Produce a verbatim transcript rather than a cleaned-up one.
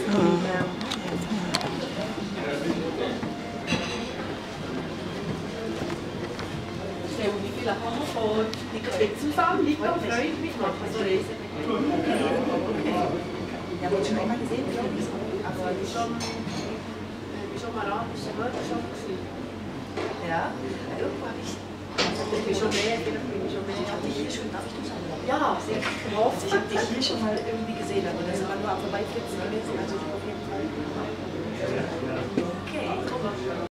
Wie viele haben wir vor? Die zusammen liegt am Freund mitmachen, so Reise. Ja, wurde schon einmal gesehen, glaube ich. Aber Das war schon, schon mal arabische Workshop. ja, irgendwo habe ich. Ich bin schon mehr, ich bin schon mehr. Ich habe dich hier schon, darf ich das sagen? Ja, sehr oft. Ich habe dich hier schon mal irgendwie gesehen, aber das war nur am Vorbeiflitzen gewesen, also auf jeden Fall. Okay, guck mal.